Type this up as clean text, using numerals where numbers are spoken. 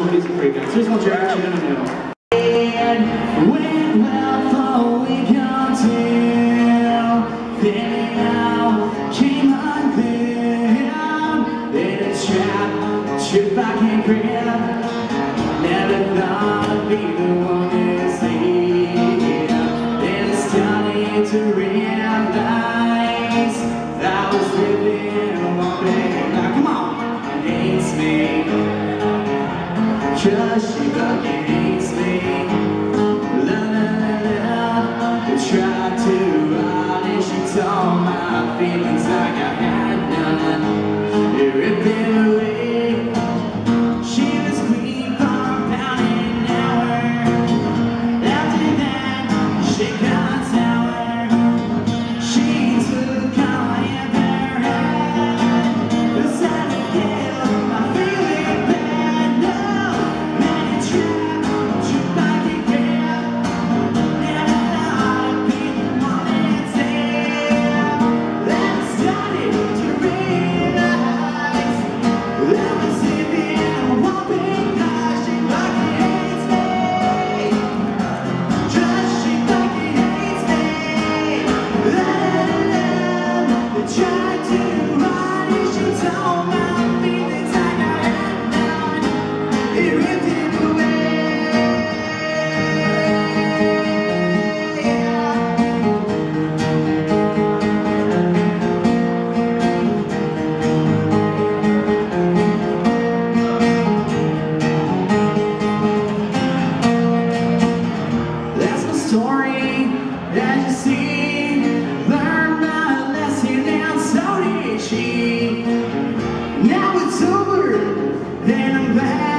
these breakdowns. Here's one track you're gonna know. And when well for we come to then out came undone in a trap I can't grab. Never thought I'd be the one to sleep. And it's starting to realize I was living one day. Now come on, hates me, 'cause she fucking hates me. La la la la, I tried to run and she told my feelings like I had none. It ripped it away. She was queen for about an hour. After that, she got sour. She took all I ever had. Beside the hill, I'm feeling bad. No, man, it's trapped, just like a grab. Never thought I'd be the one that's there. Then I started to realize that I was living one big lie. She fucking hates me. Just she fucking hates me. La la la, I tried to run and she told my feelings like I had none. It ripped it away. That's my story, as you see. Learned my lesson and so did she. Now it's over, and I'm back.